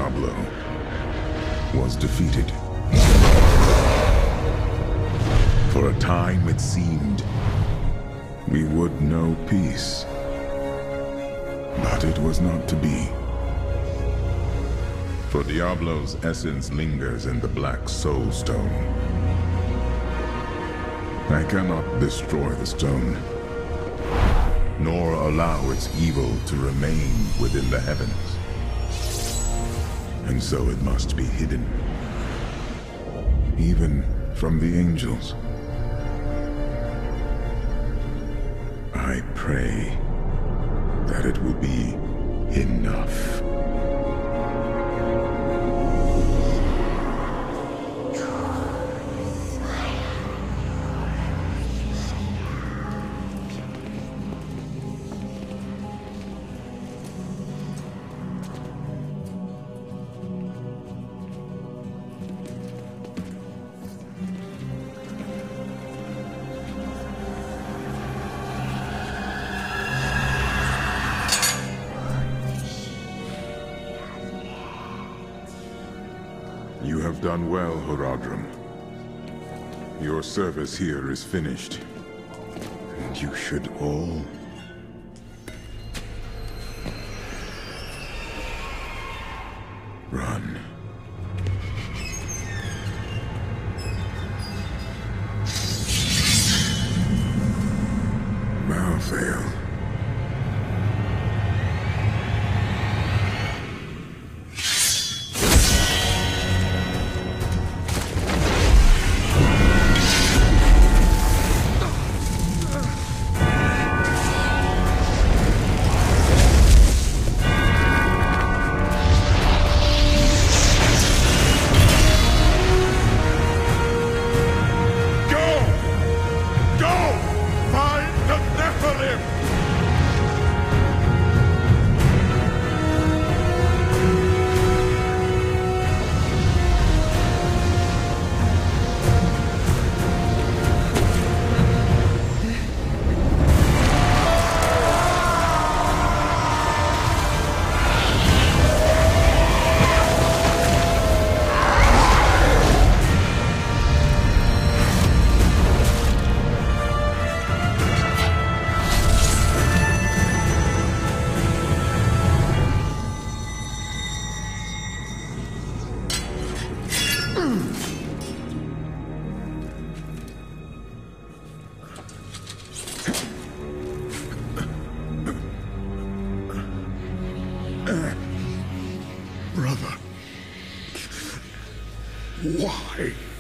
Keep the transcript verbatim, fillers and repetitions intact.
Diablo was defeated. For a time it seemed we would know peace. But it was not to be. For Diablo's essence lingers in the Black Soul Stone. I cannot destroy the stone, nor allow its evil to remain within the heavens. And so it must be hidden, even from the angels. I pray that it will be enough. You have done well, Horadrim. Your service here is finished, and you should all run. Malthael. Brother, why?